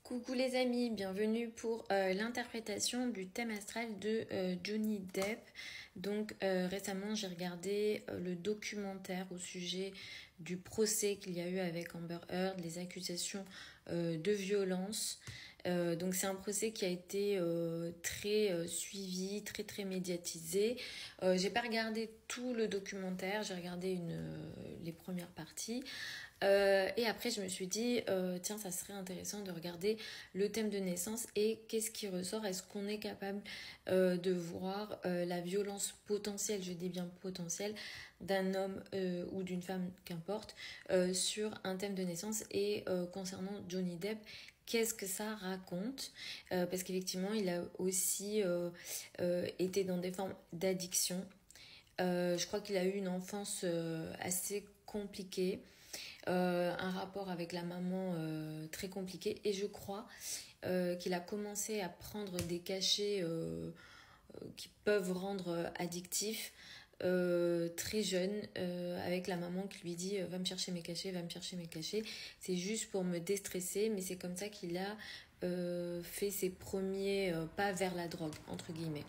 Coucou les amis, bienvenue pour l'interprétation du thème astral de Johnny Depp. Donc récemment j'ai regardé le documentaire au sujet du procès qu'il y a eu avec Amber Heard, les accusations de violence. Donc c'est un procès qui a été très suivi, très médiatisé. J'ai pas regardé tout le documentaire, j'ai regardé les premières parties. Et après, je me suis dit, tiens, ça serait intéressant de regarder le thème de naissance et qu'est-ce qui ressort. Est-ce qu'on est capable de voir la violence potentielle, je dis bien potentielle, d'un homme ou d'une femme, qu'importe, sur un thème de naissance et concernant Johnny Depp. Qu'est-ce que ça raconte parce qu'effectivement, il a aussi été dans des formes d'addiction. Je crois qu'il a eu une enfance assez compliquée. Un rapport avec la maman très compliqué et je crois qu'il a commencé à prendre des cachets qui peuvent rendre addictifs très jeune avec la maman qui lui dit va me chercher mes cachets, va me chercher mes cachets, c'est juste pour me déstresser, mais c'est comme ça qu'il a fait ses premiers pas vers la drogue entre guillemets.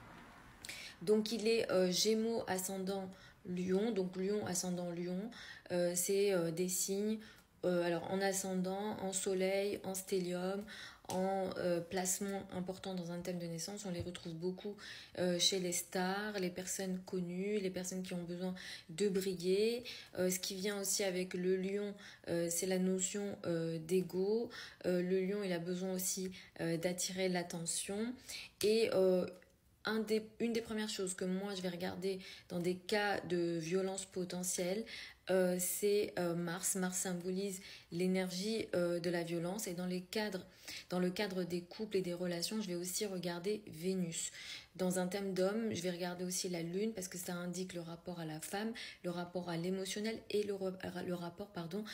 Donc il est Gémeaux ascendant Lion, donc Lion ascendant Lion, c'est des signes, alors en ascendant, en soleil, en stélium, en placement important dans un thème de naissance, on les retrouve beaucoup chez les stars, les personnes connues, les personnes qui ont besoin de briller. Ce qui vient aussi avec le lion, c'est la notion d'ego. Le lion, il a besoin aussi d'attirer l'attention et une des premières choses que moi je vais regarder dans des cas de violence potentielle, c'est Mars. Mars symbolise l'énergie de la violence et dans le cadre des couples et des relations, je vais aussi regarder Vénus. Dans un thème d'homme, je vais regarder aussi la Lune parce que ça indique le rapport à la femme, le rapport à l'émotionnel et le rapport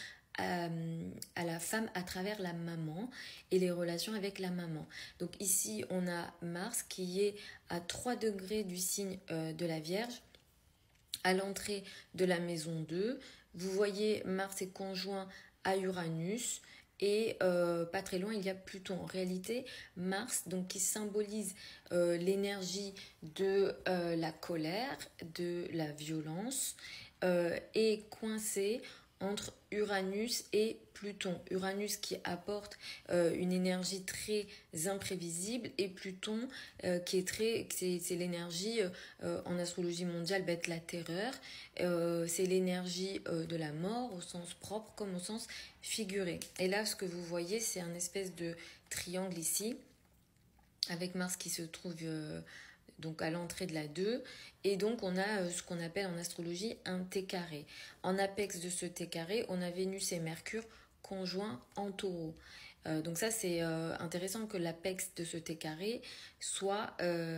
à la femme à travers la maman et les relations avec la maman. Donc ici, on a Mars qui est à 3 degrés du signe de la Vierge, à l'entrée de la maison 2. Vous voyez, Mars est conjoint à Uranus. Et pas très loin, il y a Pluton. En réalité, Mars, donc qui symbolise l'énergie de la colère, de la violence, est coincé entre Uranus et Pluton. Uranus qui apporte une énergie très imprévisible et Pluton qui est c'est l'énergie en astrologie mondiale, la terreur. C'est l'énergie de la mort au sens propre comme au sens figuré. Et là, ce que vous voyez, c'est un espèce de triangle ici avec Mars qui se trouve donc à l'entrée de la 2. Et donc on a ce qu'on appelle en astrologie un T carré. En apex de ce T carré, on a Vénus et Mercure conjoints en taureau. Donc ça c'est intéressant que l'apex de ce T carré soit,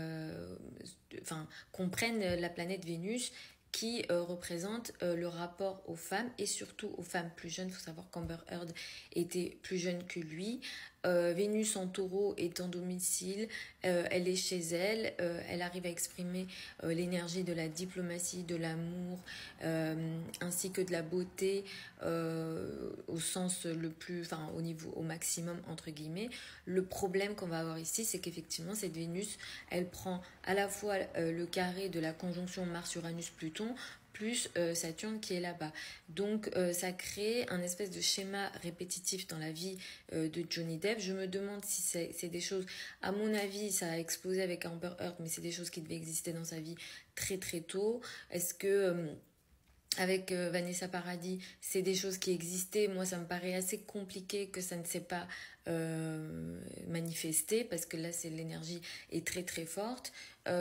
comprenne la planète Vénus qui représente le rapport aux femmes et surtout aux femmes plus jeunes. Il faut savoir qu'Amber Heard était plus jeune que lui. Vénus en taureau est en domicile, elle est chez elle, elle arrive à exprimer l'énergie de la diplomatie, de l'amour, ainsi que de la beauté au sens le plus, au niveau, au maximum entre guillemets. Le problème qu'on va avoir ici, c'est qu'effectivement cette Vénus, elle prend à la fois le carré de la conjonction Mars-Uranus-Pluton plus Saturne qui est là-bas. Donc ça crée un espèce de schéma répétitif dans la vie de Johnny Depp. Je me demande si c'est des choses, à mon avis ça a explosé avec Amber Heard, mais c'est des choses qui devaient exister dans sa vie très tôt. Est-ce que avec Vanessa Paradis, c'est des choses qui existaient. Moi, ça me paraît assez compliqué que ça ne s'est pas manifesté parce que là, l'énergie est très forte.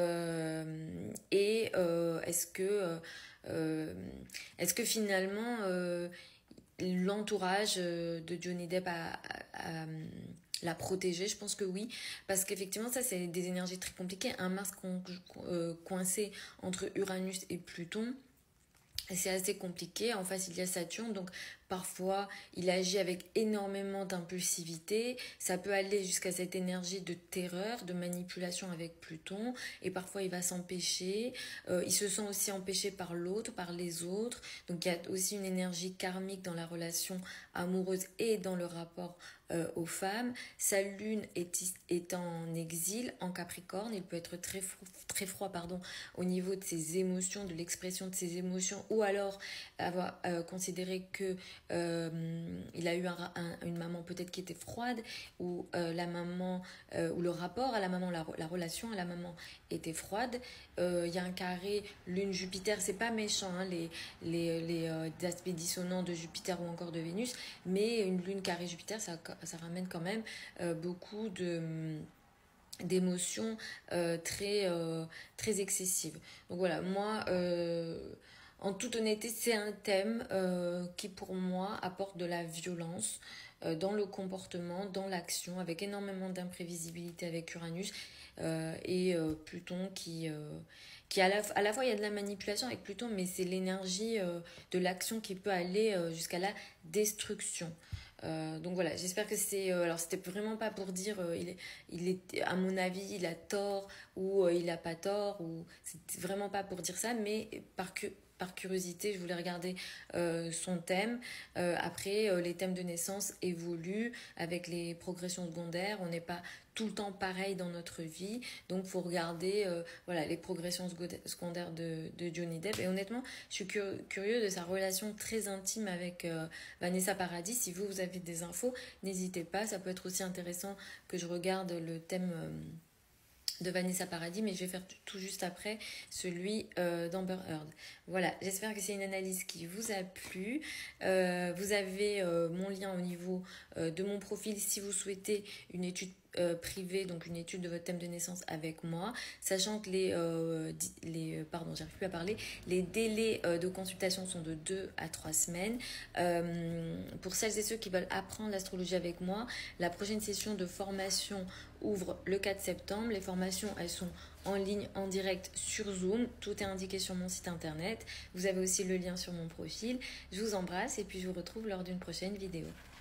Est-ce que finalement l'entourage de Johnny Depp l'a protégé? Je pense que oui, parce qu'effectivement ça c'est des énergies très compliquées. Un Mars coincé entre Uranus et Pluton, c'est assez compliqué. En face, il y a Saturne. Donc, Parfois, il agit avec énormément d'impulsivité. Ça peut aller jusqu'à cette énergie de terreur, de manipulation avec Pluton. Et parfois, il va s'empêcher. Il se sent aussi empêché par l'autre, par les autres. Donc, il y a aussi une énergie karmique dans la relation amoureuse et dans le rapport aux femmes. Sa lune est en exil, en Capricorne. Il peut être très froid au niveau de ses émotions, de l'expression de ses émotions, ou alors avoir considéré que il a eu une maman peut-être qui était froide, ou la maman, ou le rapport à la maman, la relation à la maman était froide. Il y a un carré Lune-Jupiter, c'est pas méchant, hein, les aspects dissonants de Jupiter ou encore de Vénus, mais une Lune carré Jupiter, ça ramène quand même beaucoup d'émotions très excessives. Donc voilà, moi, en toute honnêteté, c'est un thème qui pour moi apporte de la violence dans le comportement, dans l'action, avec énormément d'imprévisibilité avec Uranus et Pluton qui à la fois il y a de la manipulation avec Pluton, mais c'est l'énergie de l'action qui peut aller jusqu'à la destruction. Donc voilà, j'espère que c'est... alors c'était vraiment pas pour dire il est, à mon avis, il a tort ou il a pas tort, ou c'est vraiment pas pour dire ça, mais par curiosité, je voulais regarder son thème. Après, les thèmes de naissance évoluent avec les progressions secondaires. On n'est pas tout le temps pareil dans notre vie. Donc, il faut regarder voilà, les progressions secondaires de Johnny Depp. Et honnêtement, je suis curieux de sa relation très intime avec Vanessa Paradis. Si vous avez des infos, n'hésitez pas. Ça peut être aussi intéressant que je regarde le thème de Vanessa Paradis, mais je vais faire tout juste après celui d'Amber Heard. Voilà, j'espère que c'est une analyse qui vous a plu. Vous avez mon lien au niveau de mon profil si vous souhaitez une étude privée, donc une étude de votre thème de naissance avec moi, sachant que j'arrive plus à parler, les délais de consultation sont de 2 à 3 semaines. Pour celles et ceux qui veulent apprendre l'astrologie avec moi, la prochaine session de formation ouvre le 4 septembre. Les formations, elles sont en ligne, en direct sur Zoom. Tout est indiqué sur mon site internet. Vous avez aussi le lien sur mon profil. Je vous embrasse et puis je vous retrouve lors d'une prochaine vidéo.